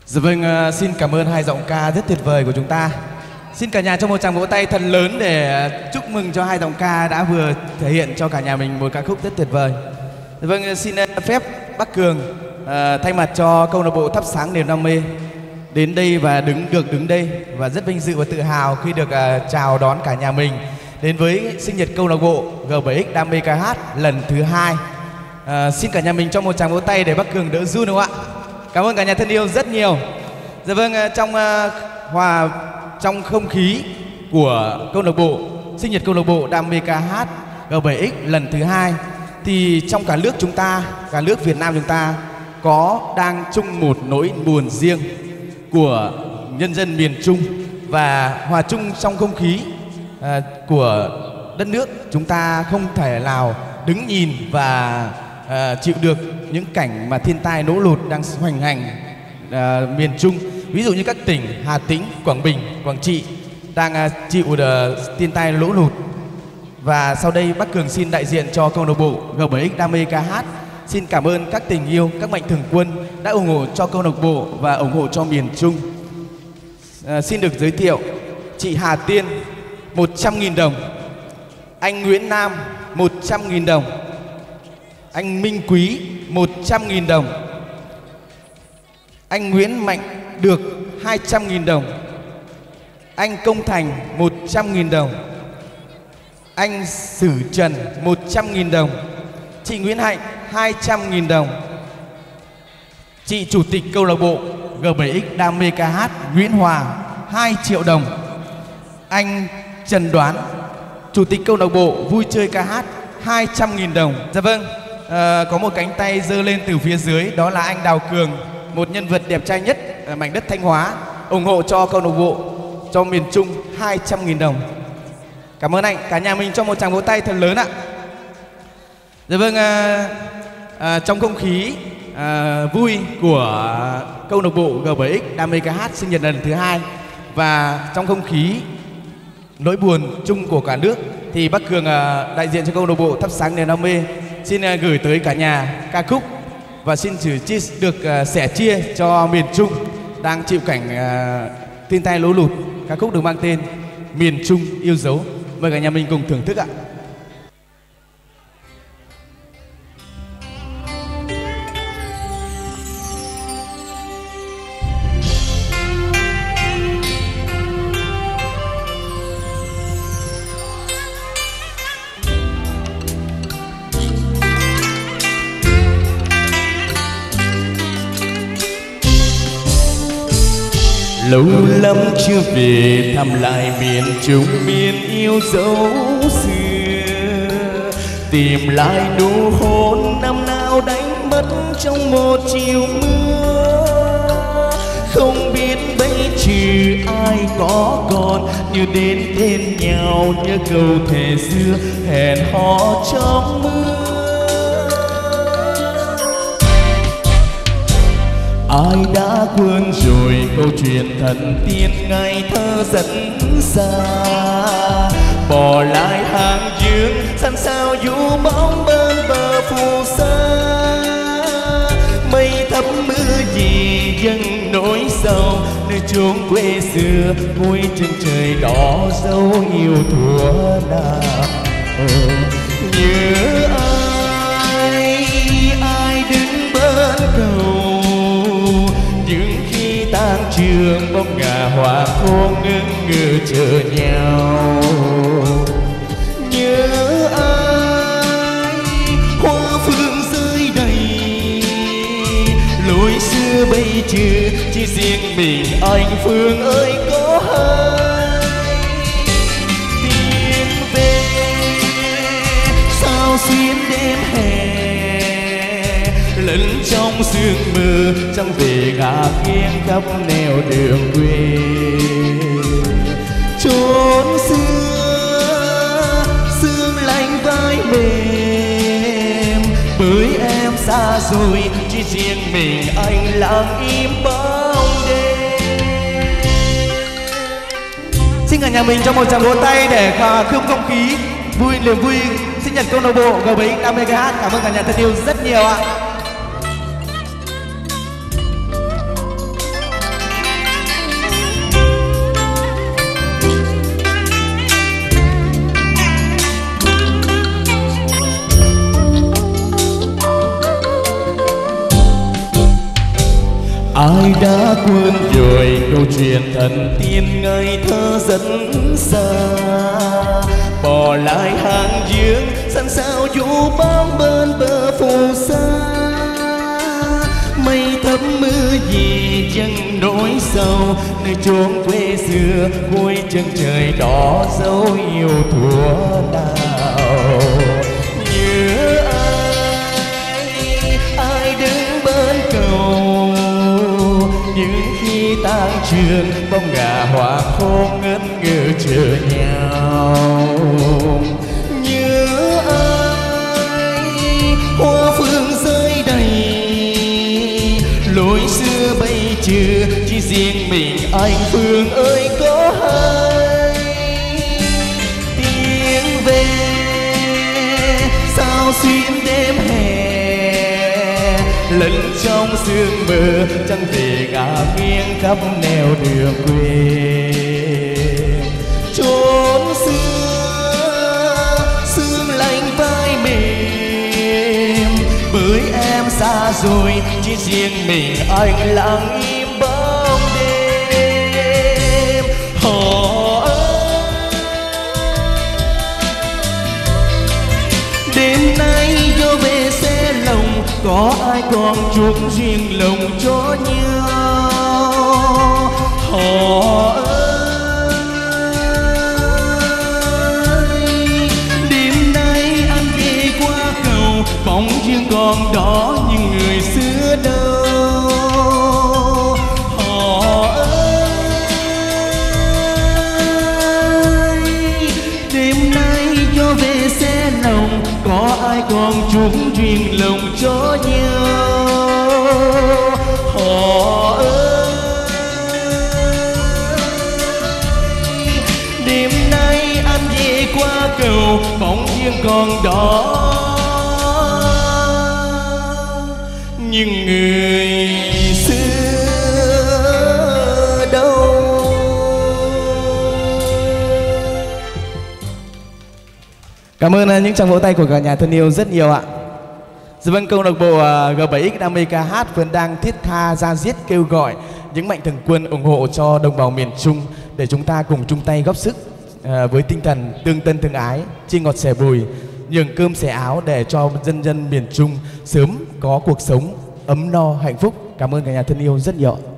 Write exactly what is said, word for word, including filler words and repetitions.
Dạ vâng, uh, xin cảm ơn hai giọng ca rất tuyệt vời của chúng ta. Xin cả nhà cho một tràng vỗ tay thật lớn để chúc mừng cho hai giọng ca đã vừa thể hiện cho cả nhà mình một ca khúc rất tuyệt vời. Dạ vâng, xin phép Bắc Cường uh, thay mặt cho câu lạc bộ Thắp Sáng Niềm Đam Mê đến đây và đứng được đứng đây và rất vinh dự và tự hào khi được uh, chào đón cả nhà mình đến với sinh nhật câu lạc bộ G bảy X Đam Mê Ca Hát lần thứ hai. Uh, xin cả nhà mình cho một tràng vỗ tay để Bắc Cường đỡ run, đúng không ạ? Cảm ơn cả nhà thân yêu rất nhiều. Dạ vâng, trong uh, hòa trong không khí của câu lạc bộ sinh nhật câu lạc bộ Đam Mê Ca Hát G bảy X lần thứ hai thì trong cả nước chúng ta, cả nước Việt Nam chúng ta có đang chung một nỗi buồn riêng của nhân dân miền Trung, và hòa chung trong không khí uh, của đất nước chúng ta không thể nào đứng nhìn và uh, chịu được những cảnh mà thiên tai lũ lụt đang hoành hành uh, miền Trung. Ví dụ như các tỉnh Hà Tĩnh, Quảng Bình, Quảng Trị đang uh, chịu uh, thiên tai lũ lụt. Và sau đây Bắc Cường xin đại diện cho câu lạc bộ G bảy X Đam Mê Ca Hát xin cảm ơn các tình yêu, các mạnh thường quân đã ủng hộ cho câu lạc bộ và ủng hộ cho miền Trung. Uh, xin được giới thiệu chị Hà Tiên một trăm nghìn đồng, anh Nguyễn Nam một trăm nghìn đồng, anh Minh Quý một trăm nghìn đồng, anh Nguyễn Mạnh được hai trăm nghìn đồng, anh Công Thành một trăm nghìn đồng, anh Sử Trần một trăm nghìn đồng, chị Nguyễn Hạnh hai trăm nghìn đồng, chị Chủ tịch câu lạc bộ G bảy X Đam Mê Ca Hát Nguyễn Hòa hai triệu đồng, anh Trần Đoán, Chủ tịch câu lạc bộ Vui Chơi Ca Hát hai trăm nghìn đồng. Dạ vâng, à, có một cánh tay giơ lên từ phía dưới, đó là anh Đào Cường, một nhân vật đẹp trai nhất ở mảnh đất Thanh Hóa, ủng hộ cho câu lạc bộ, cho miền Trung hai trăm nghìn đồng. Cảm ơn anh, cả nhà mình cho một tràng vỗ tay thật lớn ạ. Dạ vâng, à, à, trong không khí à, vui của câu lạc bộ G bảy X Đam Mê Ca Hát sinh nhật lần thứ hai và trong không khí nỗi buồn chung của cả nước thì Bắc Cường à, đại diện cho câu lạc bộ Thắp Sáng Niềm Đam Mê xin à, gửi tới cả nhà ca khúc và xin chỉ chia, được uh, sẻ chia cho miền Trung đang chịu cảnh uh, thiên tai lũ lụt. Ca khúc được mang tên Miền Trung Yêu Dấu. Mời cả nhà mình cùng thưởng thức ạ. Lâu lắm chưa về thăm lại miền Trung, miền yêu dấu xưa, tìm lại nụ hôn năm nào đánh mất trong một chiều mưa. Không biết bây trừ ai có còn như đến tên nhau, nhớ câu thề xưa hẹn hò trong mưa. Ai đã quên rồi câu chuyện thần tiên ngày thơ dẫn xa, bỏ lại hàng dương săn sao vũ bóng bên bờ phù sa. Mây thấp mưa gì dâng nỗi sầu, nơi chốn quê xưa vui chân trời đỏ dấu yêu thuở nào. Nhớ ai ai đứng bên cầu, những khi tan trường bóng ngả hoa khô ngưng ngừ chờ nhau. Nhớ ai hoa phương rơi đầy, lối xưa bây giờ chỉ riêng mình anh Phương ơi có hay. Tiếng về sao xuyên đêm hè, lẫn trong sương mơ trăng về ngả nghiêng khắp nẻo đường quê. Chốn xưa sương lạnh vai mềm, bởi em xa rồi chỉ riêng mình anh lặng im bóng đêm. Xin cả nhà mình cho một tràng vỗ tay để khơi không khí vui, niềm vui sinh nhật câu lạc bộ G bảy X Đam Mê Ca Hát. Cảm ơn cả nhà thân yêu rất nhiều ạ. Ai đã quên rồi câu chuyện thần tiên ngày thơ rất xa, bỏ lại hàng dương sẵn sao vũ bóng bên bờ phù sa. Mây thấp mưa gì chẳng nỗi sầu, nơi chốn quê xưa cuối chân trời đỏ dấu yêu thuở nào. Nhớ ai, ai đứng bên cầu, những khi tan trường bóng ngả hoàng hôn ngất ngơ chờ nhau. Nhớ ai, hoa phương rơi đầy, lối xưa bây chưa chỉ riêng mình anh Phương ơi có hay. Tiếng về sao xuyên đêm hè, lẫn trong sương mờ trăng về ngả nghiêng khắp nẻo đường quê. Chốn xưa sương lạnh vai mềm, bởi em xa rồi chỉ riêng mình anh lặng im bóng đêm. Họ ơi, đêm nay vô về xe lòng, có ai còn chúc riêng lòng cho nhau. Họ ơi, đêm nay anh đi qua cầu, bóng duyên còn đó nhưng người xưa đâu. Họ ơi, đêm nay cho về xe lòng, có ai còn chung duyên lòng cho nhau. Họ ơi, đêm nay anh về qua cầu, bóng duyên còn đó nhưng người xưa đâu. Cảm ơn những tràng vỗ tay của cả nhà thân yêu rất nhiều ạ. Dạ vâng, câu lạc bộ G bảy X đam mê ca hát vẫn đang thiết tha ra diết kêu gọi những mạnh thường quân ủng hộ cho đồng bào miền Trung để chúng ta cùng chung tay góp sức với tinh thần tương thân tương ái, chia ngọt sẻ bùi, nhường cơm xẻ áo để cho dân dân miền Trung sớm có cuộc sống ấm no hạnh phúc. Cảm ơn cả nhà thân yêu rất nhiều.